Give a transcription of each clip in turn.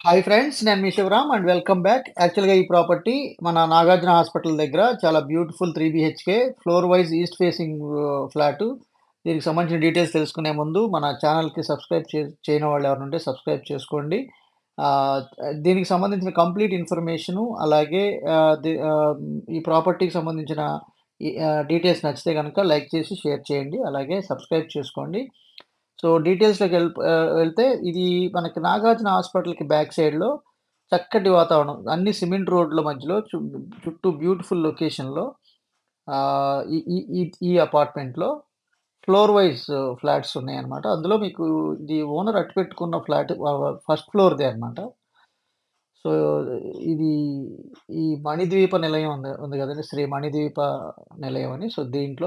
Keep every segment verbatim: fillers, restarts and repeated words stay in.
Hi friends. నేను మీ Shivaram and welcome back. యాక్చువల్‌గా ఈ ప్రాపర్టీ మన నాగార్జున హాస్పిటల్ దగ్గర చాలా beautiful three BHK floor wise east facing flat. దీనికి సంబంధించిన డీటెయిల్స్ తెలుసుకునే ముందు మన ఛానల్‌కి సబ్స్క్రైబ్ చే చేయని వాళ్ళు ఎవరైనా ఉంటే సబ్స్క్రైబ్ చేసుకోండి. ఆహ్, దీనికి సంబంధించిన కంప్లీట్ ఇన్ఫర్మేషను అలాగే ఆహ్, ది ఆహ్, ఈ ప్రాపర్టీకి సంబంధించిన ఈ ఆహ్, డీటెయిల్స్ నచ్చితే గనక లైక్ చేసి షేర్ చేయండి. అలాగే సబ్స్క్రైబ్ చేసుకోండి. సో, డీటెయిల్స్‌లోకి ఎళ్ళిప్ ఆహ్, వెళ్తే ఇది మనకి నాగార్జున హాస్పిటల్‌కి బ్యాక్ సైడ్‌లో చక్కటి వాతావరణం. అన్ని సిమెంట్ రోడ్ల మధ్యలో చు చుట్టూ బ్యూటిఫుల్ లొకేషన్‌లో ఆహ్, ఈ ఈ ఈ ఈ అపార్ట్మెంట్‌లో ఫ్లోర్ వైస్ ఫ్లాట్స్ ఉన్నాయన్నమాట. అందులో మీకు ఇది ఓనర్ అట్టిపెట్టుకున్న ఫ్లాట్ వ వ ఫస్ట్ ఫ్లోర్‌దే అన్నమాట. సో, ఇది ఈ మణిద్వీప నిలయం ఉంది ఉంది గదండీ! శ్రీ మణిద్వీప నిలయం అని. సో, దీంట్లో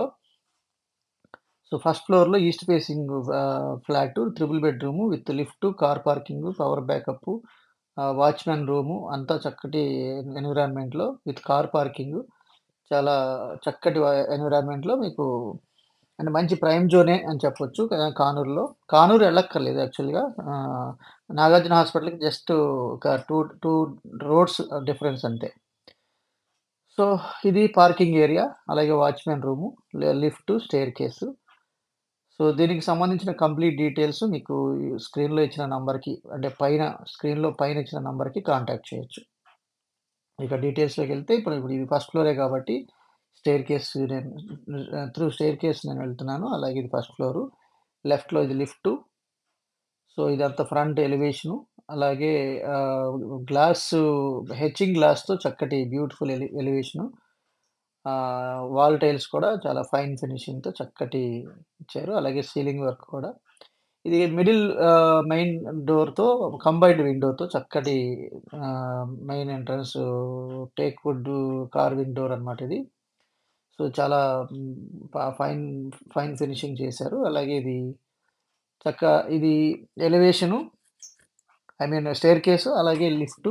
సో, ఫస్ట్ ఫ్లోర్‌లో east facing ah, flat triple bedroom with lift, car parking, power backup, ah, watchman room అంతా చక్కటి ఎన్విరాన్మెంట్‌లో విత్ కార్ పార్కింగు. చాలా చక్కటి వ ఎన్విరాన్మెంట్‌లో మీకు అంటే మంచి ప్రైమ్ జోనే అని చెప్పొచ్చు. ఆహ్, కానూరులో. కానూరు ఎళ్ళక్కర్లేదు యాక్చువల్‌గా. ఆహ్, నాగార్జున హాస్పిటల్‌కి జస్ట్ ఒక రెండు, రెండు రోడ్స్ డిఫరెన్స్ అంతే. సో, ఇది పార్కింగ్ ఏరియా. అలాగే వాచ్‌మెన్ రూము, లి లిఫ్ట్, స్టెయిర్‌కేసు. సో, దీనికి సంబంధించిన కంప్లీట్ డీటెయిల్స్ మీకు ఈ స్క్రీన్‌లో ఇచ్చిన నంబర్‌కి అంటే పైన స్క్రీన్‌లో పైన ఇచ్చిన నంబర్‌కి కాంటాక్ట్ చేయొచ్చు. ఇక డీటెయిల్స్‌లోకెళ్తే ఇప్పుడు ఇప్పుడు ఇది ఫస్ట్ ఫ్లోరే కాబట్టి స్టెయిర్‌కేస్ నేను ఆహ్, త్రూ స్టెయిర్‌కేస్ నేను వెళ్తున్నాను. అలాగే ఇది ఫస్ట్ ఫ్లోరు. లెఫ్ట్‌లో ఇది లిఫ్టు. సో, ఇదంతా ఫ్రంట్ ఎలివేషను. అలాగే ఆహ్, గ్లాసు హెచ్చింగ్ గ్లాస్‌తో చక్కటి బ్యూటిఫుల్ ఎలి ఎలివేషను. ఆహ్, వాల్ టైల్స్ కూడా చాలా ఫైన్ ఫినిషింగ్‌తో చక్కటి ఇచ్చారు. అలాగే సీలింగ్ వర్క్ కూడా. ఇది మిడిల్ ఆహ్, మెయిన్ డోర్‌తో కంబైన్డ్ విండోతో చక్కటి ah, main entrance teak wood carving door అన్నమాట ఇది. సో, చాలా హ్మ్, ప ఫైన్ ఫైన్ ఫినిషింగ్ చేశారు. అలాగే ఇది చక్క ఇది ఎలివేషను ఐ మీన్ స్టెయిర్‌కేసు అలాగే lift.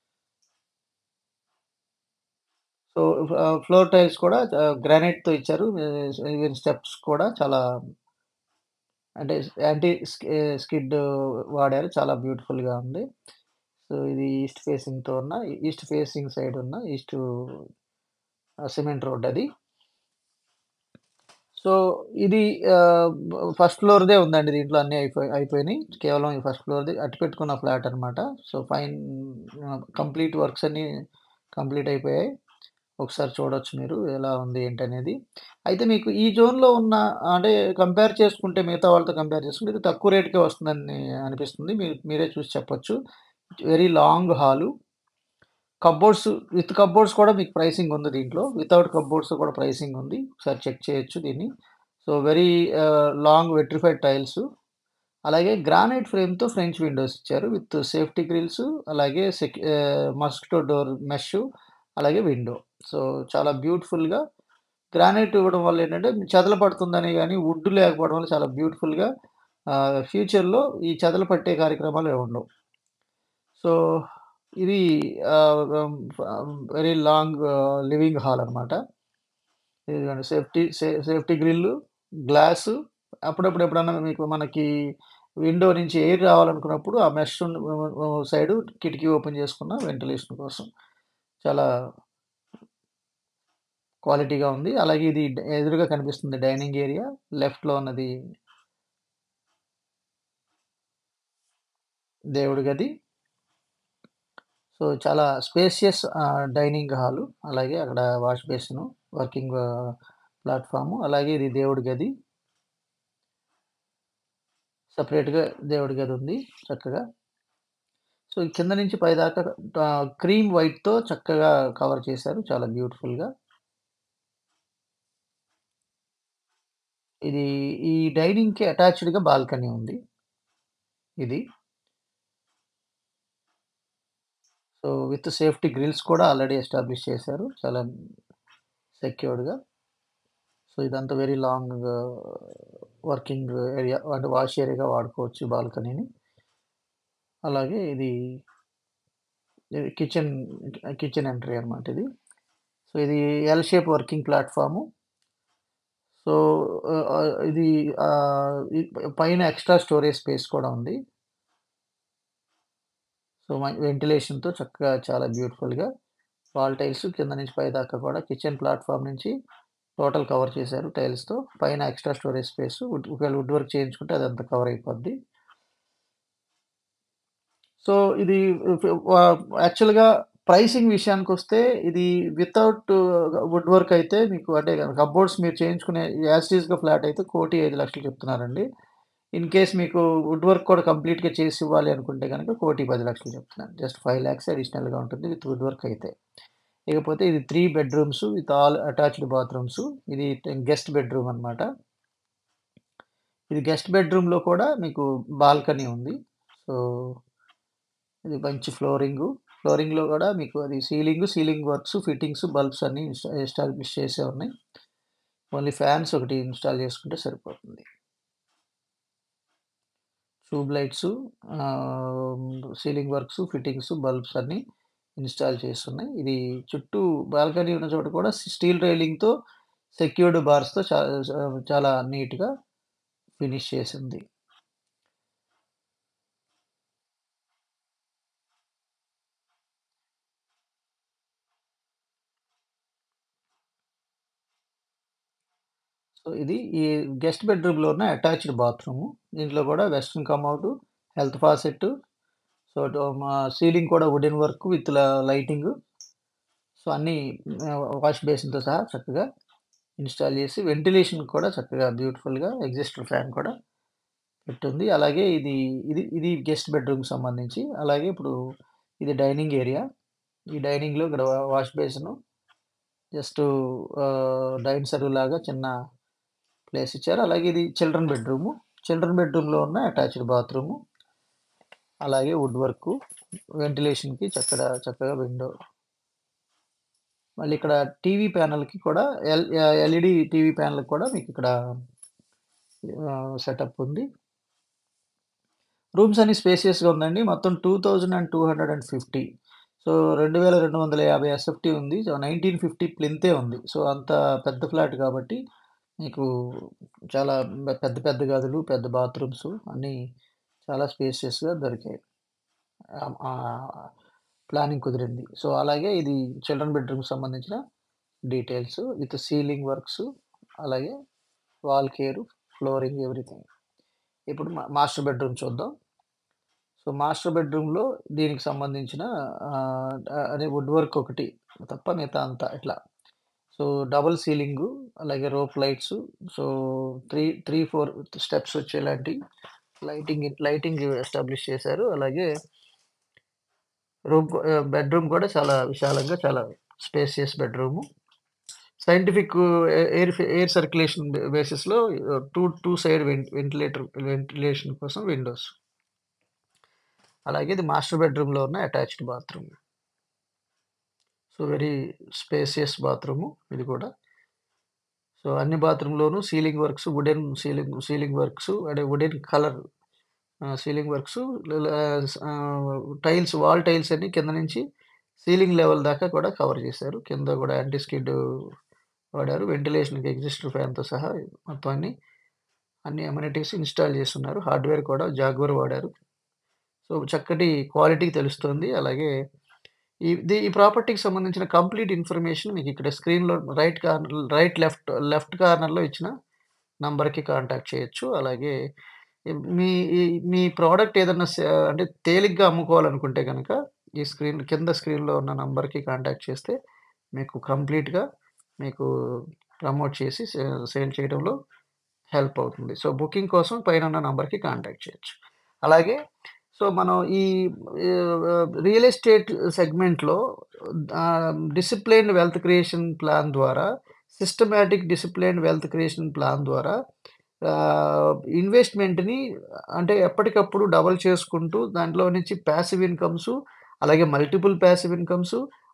So, ah, floor tiles కూడా ఆహ్, గ్రానైట్‌తో ఇచ్చారు. ఆహ్, ఈవెన్ స్టెప్స్ కూడా చాలా అంటే యాంటీ స్కి స్కిడ్ వాడారు. చాలా బ్యూటిఫుల్‌గా ఉంది. సో, ఇది ఈస్ట్ ఫేసింగ్‌తో ఉన్న ఈస్ట్ ఫేసింగ్ సైడ్ ఉన్న ఈస్టు ఆహ్, సిమెంట్ రోడ్ అది. సో, ఇది ఆహ్, బ ఫస్ట్ ఫ్లోర్‌దే ఉందండి. దీంట్లో అన్నీ అయిపోయి అయిపోయినాయి. కేవలం ఈ ఫస్ట్ ఫ్లోర్‌ది అట్టిపెట్టుకున్న ఫ్లాట్ అన్నమాట. So, fine ah, complete works అన్నీ కంప్లీట్ అయిపోయాయి. ఒకసారి చూడొచ్చు మీరు ఎలా ఉంది ఏంటనేది. అయితే మీకు ఈ జోన్‌లో ఉన్న అంటే కంపేర్ చేసుకుంటే మిగతా వాళ్ళతో కంపేర్ చేసుకుంటే ఇది తక్కువ రేట్‌కే వస్తుందని అనిపిస్తుంది. మీరు మీరే చూసి చెప్పొచ్చు. Very long hall. Cupboards with cupboards కూడా మీకు ప్రైసింగ్ ఉంది దీంట్లో. వితౌట్ కప్‌బోర్డ్స్ కూడా ప్రైసింగ్ ఉంది. ఒకసారి చెక్ చేయొచ్చు దీన్ని. So, very ah, long vitrified tiles. అలాగే గ్రానైట్ ఫ్రేమ్‌తో ఫ్రెంచ్ విండోస్ ఇచ్చారు. విత్ సేఫ్టీ గ్రిల్స్ అలాగే సెక్ ఆహ్, మస్కిటో డోర్ మెష్ అలాగే విండో. సో, చాలా బ్యూటిఫుల్‌గా గ్రానైట్ ఇవ్వడం వల్ల ఏంటంటే చెదలు పడుతుందని గాని, వుడ్ లేకపోవడం వల్ల చాలా బ్యూటిఫుల్‌గా ఆహ్, ఫ్యూచర్‌లో ఈ చెదలు పట్టే కార్యక్రమాలు ఏమి ఉండవు. సో, ఇది ఆహ్, హ్మ్, వెరీ లాంగ్ లివింగ్ హాల్ అన్నమాట. ఇదిగోండి సేఫ్టీ సే సేఫ్టీ గ్రిల్లు, గ్లాసు అప్పుడప్పుడు ఎప్పుడన్నా మీకు మనకి విండో నుంచి ఎయిర్ రావాలనుకున్నప్పుడు ఆ మెష్ ఆహ్, సైడు కిటికీ ఓపెన్ చేసుకున్న వెంటిలేషన్ కోసం. చాలా క్వాలిటీగా ఉంది. అలాగే ఇది డ్ ఎదురుగా కనిపిస్తుంది డైనింగ్ ఏరియా. లెఫ్ట్‌లో ఉన్నది దేవుడి గది. సో, చాలా స్పేషియస్ ఆహ్, డైనింగ్ హాలు. అలాగే అక్కడ వాష్ బేసిను, వర్కింగ్ ఆహ్, ప్లాట్‌ఫార్ము. అలాగే ఇది దేవుడి గది. సెపరేట్‌గా దేవుడి గదుంది చక్కగా. సో, కింద నుంచి పైదాకా ఆహ్, క్రీమ్ వైట్‌తో చక్కగా కవర్ చేశారు. చాలా బ్యూటిఫుల్‌గా. ఇది ఈ డైనింగ్‌కి అటాచ్డ్‌గా బాల్కనీ ఉంది. ఇది. సో, విత్ సేఫ్టీ గ్రిల్స్ కూడా ఆల్రెడీ ఎస్టాబ్లిష్ చేశారు. చాలా సెక్యూర్డ్‌గా. సో, ఇదంతా వెరీ లాంగ్ వర్కింగ్ ఏరియా అంటే వాష్ ఏరియాగా వాడుకోవచ్చు బాల్కనీని. అలాగే ఇది, ఇది కిచెన్ కిచెన్ ఎంట్రీ అన్నమాట ఇది. సో, ఇది L shape working platform. So, ah, ah, ఇది ఆహ్, ఈ పైన ఎక్స్‌ట్రా స్టోరేజ్ స్పేస్ కూడా ఉంది. సో, మ వెంటిలేషన్‌తో చక్కగా చాలా బ్యూటిఫుల్‌గా వాల్ టైల్స్ కింద నుంచి పై దాకా కూడా కిచెన్ ప్లాట్‌ఫార్మ్ నుంచి టోటల్ కవర్ చేశారు టైల్స్‌తో. పైన ఎక్స్‌ట్రా స్టోరేజ్ స్పేసు వుడ్ ఒకవేళ వుడ్ వర్క్ చేయించుకుంటే అదంతా కవర్ అయిపోద్ది. సో, ఇది ఫ్ వా యాక్చువల్‌గా ప్రైసింగ్ విషయానికొస్తే ఇది వితౌట్ వుడ్ వర్క్ అయితే మీకు అంటే కప్‌బోర్డ్స్ మీరు చేయించుకునే యాస్ టీజ్‌గా ఫ్లాట్ అయితే కోటి ఐదు లక్షలు చెప్తున్నారండి. ఇన్ కేస్ మీకు వుడ్ వర్క్ కూడా కంప్లీట్‌గా చేసి ఇవ్వాలి అనుకుంటే గనక కోటి పది లక్షలు చెప్తున్నాను. జస్ట్ ఐదు లక్షలు అడిషనల్‌గా ఉంటుంది విత్ వుడ్ వర్క్ అయితే. ఇకపోతే ఇది మూడు bedrooms with all attached bathrooms. ఇది గెస్ట్ బెడ్‌రూమ్ అన్నమాట. ఇది గెస్ట్ బెడ్‌రూమ్‌లో కూడా మీకు బాల్కనీ ఉంది. సో, ఇది మంచి ఫ్లోరింగు. ఫ్లోరింగ్‌లో గూడా మీకు అది ceiling, ceiling works, fittings, bulbs అన్నీ ఎస్ ఎస్టాబ్లిష్ చేసే ఉన్నాయి. ఓన్లీ ఫ్యాన్స్ ఒకటి ఇన్‌స్టాల్ చేసుకుంటే సరిపోతుంది. Tube lights ah, ceiling works, fittings, bulbs అన్నీ ఇన్‌స్టాల్ చేసున్నాయి. ఇది చుట్టూ బాల్కనీ ఉన్న చోట కూడా స్టీల్ రైలింగ్‌తో సెక్యూర్డ్ బార్స్‌తో చా చా చాలా నీట్‌గా ఫినిష్ చేసుంది. సో, ఇది ఈ గెస్ట్ బెడ్‌రూమ్‌లో ఉన్న అటాచ్డ్ బాత్రూము. దీంట్లో కూడా western commode, health faucet, so, టు మా సీలింగ్ కూడా వుడెన్ వర్క్ విత్ ల లైటింగు. సో, అన్నీ ఆహ్, వాష్ బేసిన్‌తో సహా చక్కగా ఇన్‌స్టాల్ చేసి వెంటిలేషన్ కూడా చక్కగా బ్యూటిఫుల్‌గా ఎగ్జిస్టర్ ఫ్యాన్ కూడా పెట్టుంది. అలాగే ఇది ఇది ఇది గెస్ట్ బెడ్‌రూమ్‌కి సంబంధించి. అలాగే ఇప్పుడు ఇది డైనింగ్ ఏరియా. ఈ డైనింగ్‌లో ఇక్కడ వా wash basin just ah, dine సర్వ్‌లాగా చిన్న ప్లేస్ ఇచ్చారు. అలాగే ఇది చిల్డ్రన్ బెడ్‌రూము. చిల్డ్రన్ బెడ్‌రూమ్‌లో ఉన్న అటాచ్డ్ బాత్రూము. అలాగే వుడ్ వర్కు. వెంటిలేషన్‌కి చక్కడ చక్కగా విండో. మళ్ళీ ఇక్కడ టీవీ ప్యానెల్‌కి కూడా ఎల్ ఆహ్, ఎల్ఈడీ టీవీ ప్యానెల్‌కి కూడా మీకిక్కడ ఆహ్, సెటప్ ఉంది. రూమ్స్ అన్నీ స్పేషియస్‌గా ఉందండి. మొత్తం రెండు వేల రెండు వందల యాభై. సో, రెండు వేల రెండు వందల యాభై ఎస్ఎఫ్టీ ఉంది. సో, పంతొమ్మిది వందల యాభై ప్లింతే ఉంది. సో, అంత పెద్ద ఫ్లాట్ కాబట్టి మీకు చాలా పె పెద్ద పెద్ద గదులు, పెద్ద బాత్రూమ్స్ అన్నీ చాలా స్పేషియస్‌గా దొరికాయి. ఆహ్, ఆహ్, ప్లానింగ్ కుదిరింది. సో, అలాగే ఇది చిల్డ్రన్ బెడ్‌రూమ్‌కి సంబంధించిన డీటెయిల్స్ విత్ సీలింగ్ వర్క్స్, అలాగే వాల్ కేరు, ఫ్లోరింగ్ ఎవ్రీథింగ్. ఇప్పుడు మా మాస్టర్ బెడ్‌రూమ్ చూద్దాం. సో, మాస్టర్ బెడ్‌రూమ్‌లో దీనికి సంబంధించిన ఆహ్, అదే వుడ్ వర్క్ ఒకటి తప్ప మిగతా అంతా ఇట్లా. సో, డబుల్ సీలింగు, అలాగే rope lights. So, three three, four steps వచ్చేలాంటి లైటింగ్ లైటింగ్ ఎస్టాబ్లిష్ చేశారు. అలాగే రూమ్ ఆహ్, బెడ్‌రూమ్ కూడా చాలా విశాలంగా చాలా స్పేషియస్ బెడ్‌రూము. సైంటిఫిక్ ఎ ఎయిర్ ఫి ఎయిర్ సర్క్యులేషన్ బే బేసిస్‌లో two two side vent ventilator ventilation కోసం విండోస్. అలాగే ఇది మాస్టర్ బెడ్‌రూమ్‌లో ఉన్న attached bathroom. So, very spacious bathroom ఇది కూడా. సో, అన్ని బాత్రూమ్‌లోనూ ceiling works, wooden ceiling ceiling works అంటే wooden colour ah, ceiling works ల స్ ఆహ్, టైల్స్ వాల్ టైల్స్ అన్నీ కింద నుంచి సీలింగ్ లెవెల్ దాకా కూడా కవర్ చేశారు. కింద కూడా యాంటీ స్కిడ్ వాడారు. వెంటిలేషన్‌కి ఎగ్జిస్టర్ ఫ్యాన్‌తో సహా మొత్తం అన్నీ, అన్ని అమ్యూనిటీస్ ఇన్‌స్టాల్ చేసున్నారు. హార్డ్‌వేర్ కూడా జాగ్వర్ వాడారు. సో, చక్కటి క్వాలిటీ తెలుస్తుంది. అలాగే ఈ ది ఈ ప్రాపర్టీకి సంబంధించిన కంప్లీట్ ఇన్ఫర్మేషన్ మీకిక్కడ స్క్రీన్‌లో right corner right left left కార్నర్‌లో ఇచ్చిన నంబర్‌కి కాంటాక్ట్ చేయొచ్చు. అలాగే మీ ఈ మీ ప్రొడక్ట్ ఏదన్నా స అంటే తేలిగ్గా అమ్ముకోవాలనుకుంటే గనక ఈ స్క్రీన్ కింద స్క్రీన్‌లో ఉన్న నంబర్‌కి కాంటాక్ట్ చేస్తే మీకు కంప్లీట్‌గా మీకు ప్రమోట్ చేసి సే సేల్ చేయడంలో హెల్ప్ అవుతుంది. సో, బుకింగ్ కోసం పైనున్న నంబర్‌కి కాంటాక్ట్ చేయొచ్చు. అలాగే సో, మనం ఈ ఆహ్, రియల్ ఎస్టేట్ సెగ్మెంట్‌లో ah, disciplined wealth creation plan ద్వారా systematic disciplined wealth creation plan ద్వారా ఆహ్, ఇన్వెస్ట్‌మెంట్‌ని అంటే ఎప్పటికప్పుడు డబుల్ చేసుకుంటూ దాంట్లో నుంచి పాసివ్ ఇన్‌కమ్సు, అలాగే మల్టిపుల్ పాసివ్ ఇన్‌కమ్సు,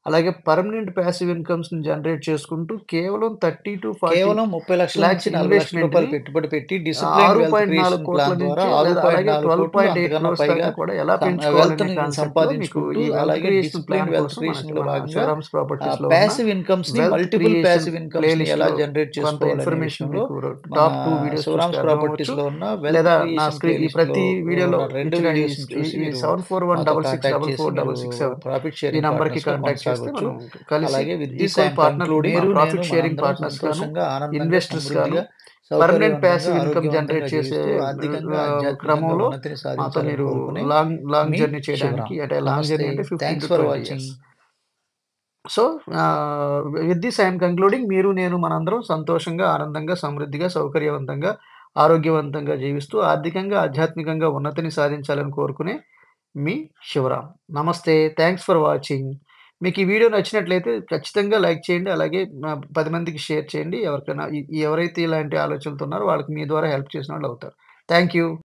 అలాగే పర్మనెంట్ ప్యాసివ్ ఇన్‌కమ్స్‌ని జనరేట్ చేసుకుంటూ కేవలం థర్టీ టు ఫార్టీ కేవలం ముప్పై లక్షల లాక్స్ నుంచి నలభై లక్షల రూపాయలు ఇన్వెస్ట్‌మెంట్‌ని పెట్టుబడి పెట్టి ఆహ్, డిసిప్లిన్డ్ ఆరు వెల్త్ పాయింట్ నాలుగు క్రియేషన్ కోట్ల ప్లాన్ ద్వారా నుంచి లేదా అలాగే ఆరు పాయింట్ నాలుగు పన్నెండు కోట్లు పాయింట్ ఎనిమిది అంతకన్నా క్రోర్స్ పైగా దాకా కూడా ఎలా సం పెంచుకోవాలనే వెల్త్‌ని కాన్సెప్ట్‌లో మీకు సంపాదించుకుంటూ ఈ వెల్త్ అలాగే క్రియేషన్ ప్లాన్ డిసిప్లిన్డ్ వెల్త్ కోసం మనకి క్రియేషన్‌లో మన భాగంగా శివరామ్స్ ఆహ్, ప్రాపర్టీస్‌లో ఉన్న పాసివ్ ఇన్‌కమ్స్‌ని వెల్త్ మల్టిపుల్ క్రియేషన్ పాసివ్ ఇన్‌కమ్స్‌ని ఎలా ప్లేలిస్ట్‌లో జనరేట్ కొంత చేసుకోవాలనే ఇన్ఫర్మేషన్ విషయంలో మీకు మన టాప్ రెండు వీడియోస్ చూస్తే శివరామ్స్ అర్థమవ్వచ్చు. ప్రాపర్టీస్‌లో ఉన్న వెల్త్ లేదా నా క్రియేషన్ స్క్రీన్ ఈ ప్లేలిస్ట్‌లో ప్రతి వీడియోలో ఉన్న రెండు ఇచ్చిన ఈ వీడియోస్‌ని ఈ చూసి ఈ మీరు సెవెన్ ఫోర్ వన్ మాతో డబల్ సిక్స్ కాంటాక్ట్ డబల్ చేసి ఫోర్ మీరు డబల్ సిక్స్ సెవెన్ ప్రాఫిట్ ఈ షేరింగ్ నంబర్‌కి పార్ట్నర్స్‌గా కాంటాక్ట్ చేస్తే కొనసాగొచ్చు. మనం కలిసి అలాగే విత్ దిస్ ఈక్వల్ ఐయామ్ పార్ట్నర్‌లుగా కంక్లూడింగ్ మీరు ప్రాఫిట్ నేను షేరింగ్ మనందరం పార్ట్నర్స్ గాను, సంతోషంగా, ఆనందంగా, ఇన్వెస్టర్స్ గాను, సమృద్ధిగా, పర్మనెంట్ సౌకర్యవంతంగా, ప్యాసివ్ ఇన్‌కమ్ జనరేట్ ఆరోగ్యవంతంగా చేసే జీవిస్తూ ఆర్థికంగా, ఆహ్, ఆధ్యాత్మికంగా క్రమంలో ఉన్నతిని మాతో సాధించాలని మీరు కోరుకునే లాంగ్ లాంగ్ మీ జర్నీ చేయడానికి శివరామ్. అంటే లాంగ్ నమస్తే. జర్నీ అంటే fifteen thanks to for twenty watching. Years. So, ah, with this I am concluding మీరు, నేను మనందరం సంతోషంగా, ఆనందంగా, సమృద్ధిగా, సౌకర్యవంతంగా, ఆరోగ్యవంతంగా జీవిస్తూ ఆర్థికంగా, ఆధ్యాత్మికంగా ఉన్నతిని సాధించాలని కోరుకునే మీ శివరామ్. నమస్తే. Thanks for watching. మీకు ఈ వీడియో నచ్చినట్లయితే ఖచ్చితంగా లైక్ చేయండి. అలాగే ఆహ్, పది మందికి షేర్ చేయండి. ఎవరికైనా ఈ ఎవరైతే ఇలాంటి ఆలోచనలతో ఉన్నారో వాళ్ళకి మీ ద్వారా హెల్ప్ చేసిన వాళ్ళు అవుతారు. Thank you.